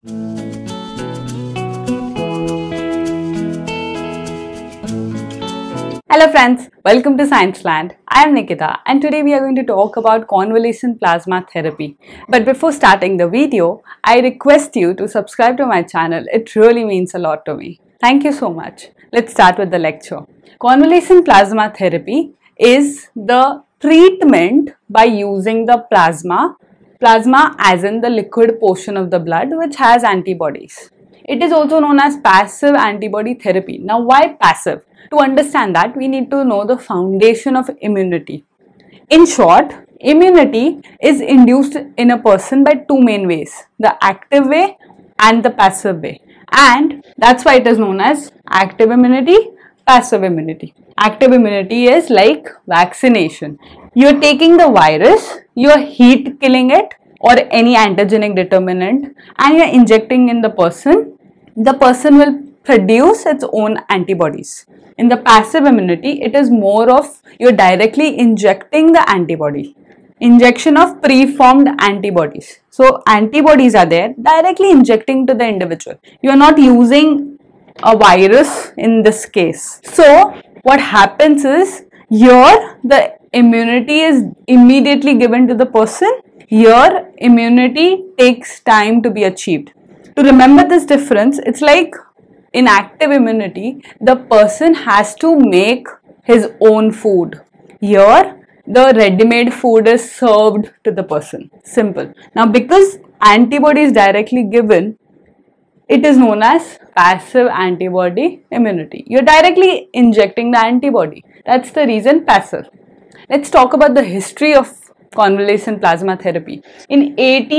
Hello friends, welcome to Science Land. I am Nikita and today we are going to talk about convalescent plasma therapy. But before starting the video, I request you to subscribe to my channel. It really means a lot to me. Thank you so much. Let's start with the lecture. Convalescent plasma therapy is the treatment by using the plasma as in the liquid portion of the blood which has antibodies. It is also known as passive antibody therapy. Now why passive? To understand that, we need to know the foundation of immunity. In short, immunity is induced in a person by two main ways, the active way and the passive way. And that's why it is known as active immunity, passive immunity. Active immunity is like vaccination. You're taking the virus, you're heat killing it or any antigenic determinant and you're injecting in the person. The person will produce its own antibodies. In the passive immunity, it is more of you're directly injecting the antibody. Injection of preformed antibodies. So antibodies are there directly injecting to the individual. You are not using a virus in this case. So what happens is here the immunity is immediately given to the person. Here immunity takes time to be achieved. To remember this difference, it's like in active immunity, the person has to make his own food. Here, the ready-made food is served to the person. Simple. Now, because antibody is directly given, it is known as passive antibody immunity. You're directly injecting the antibody. That's the reason passive. Let's talk about the history of convalescent plasma therapy. In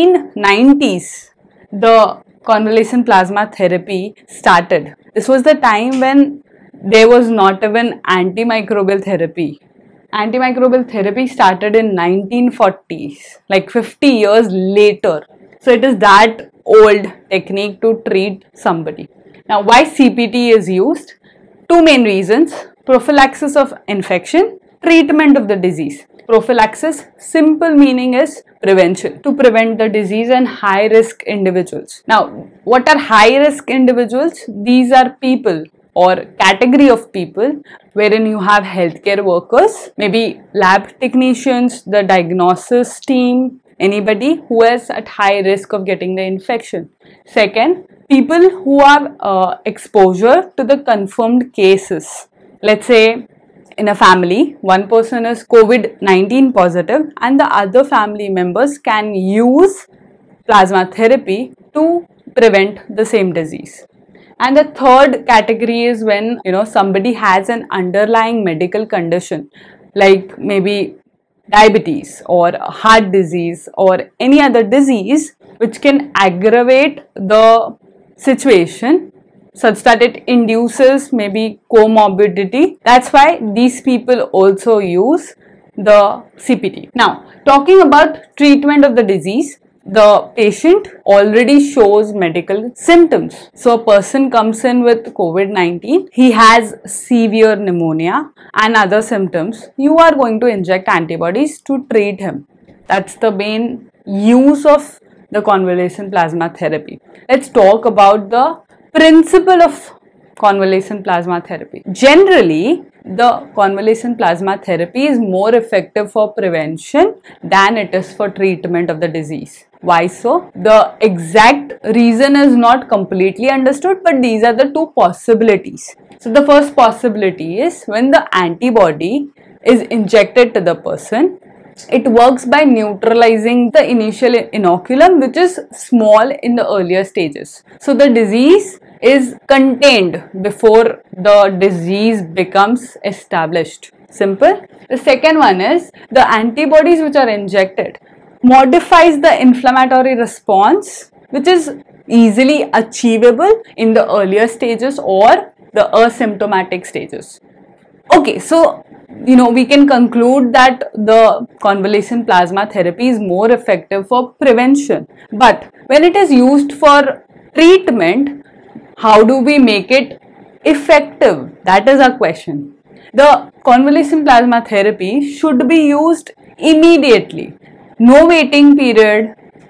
1890s, the convalescent plasma therapy started. This was the time when there was not even antimicrobial therapy. Antimicrobial therapy started in 1940s, like 50 years later. So it is that old technique to treat somebody. Now why CPT is used? Two main reasons: prophylaxis of infection, treatment of the disease. Prophylaxis, simple meaning is prevention, to prevent the disease in high risk individuals. Now, what are high risk individuals? These are people or category of people wherein you have healthcare workers, maybe lab technicians, the diagnosis team, anybody who is at high risk of getting the infection. Second, people who have exposure to the confirmed cases. Let's say in a family, one person is COVID-19 positive and the other family members can use plasma therapy to prevent the same disease. And the third category is when somebody has an underlying medical condition like maybe diabetes or heart disease or any other disease which can aggravate the situation such that it induces maybe comorbidity. That's why these people also use the CPT. Now, talking about treatment of the disease, the patient already shows medical symptoms. So, a person comes in with COVID-19, he has severe pneumonia and other symptoms. You are going to inject antibodies to treat him. That's the main use of the convalescent plasma therapy. Let's talk about the principle of convalescent plasma therapy. Generally, the convalescent plasma therapy is more effective for prevention than it is for treatment of the disease. Why so? The exact reason is not completely understood, but these are the two possibilities. So the first possibility is when the antibody is injected to the person, it works by neutralizing the initial inoculum, which is small in the earlier stages. So the disease is contained before the disease becomes established. Simple. The second one is the antibodies which are injected modifies the inflammatory response, which is easily achievable in the earlier stages or the asymptomatic stages. Okay, so we can conclude that the convalescent plasma therapy is more effective for prevention. But when it is used for treatment, how do we make it effective? That is our question. The convalescent plasma therapy should be used immediately. No waiting period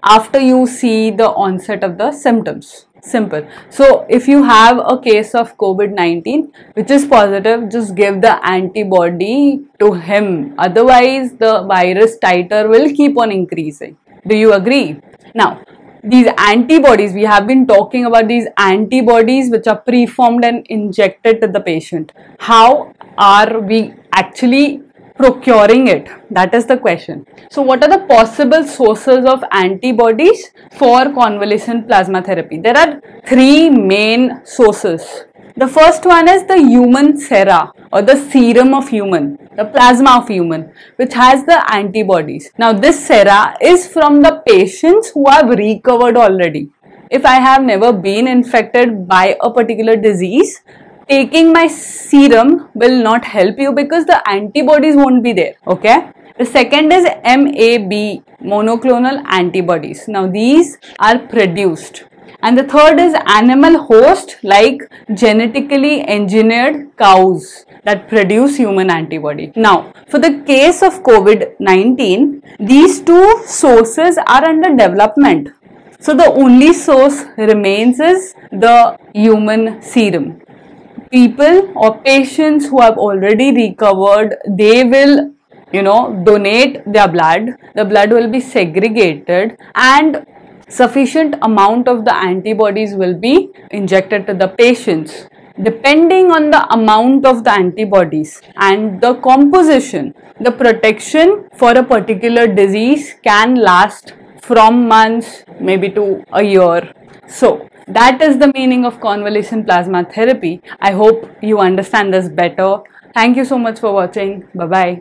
after you see the onset of the symptoms. Simple. So if you have a case of COVID-19 which is positive, just give the antibody to him. Otherwise, the virus titer will keep on increasing. Do you agree? Now, these antibodies, we have been talking about these antibodies which are preformed and injected to the patient. How are we actually procuring it? That is the question. So what are the possible sources of antibodies for convalescent plasma therapy? There are three main sources. The first one is the human sera, or the serum of human, the plasma of human, which has the antibodies. Now this sera is from the patients who have recovered already. If I have never been infected by a particular disease, taking my serum will not help you because the antibodies won't be there. Okay. The second is MAB, monoclonal antibodies. Now these are produced. And the third is animal host, like genetically engineered cows that produce human antibody. Now, for the case of COVID-19, these two sources are under development. So the only source remains is the human serum. People or patients who have already recovered, they will donate their blood. The blood will be segregated and sufficient amount of the antibodies will be injected to the patients. Depending on the amount of the antibodies and the composition, the protection for a particular disease can last from months maybe to a year. So that is the meaning of convalescent plasma therapy. I hope you understand this better. Thank you so much for watching. Bye bye.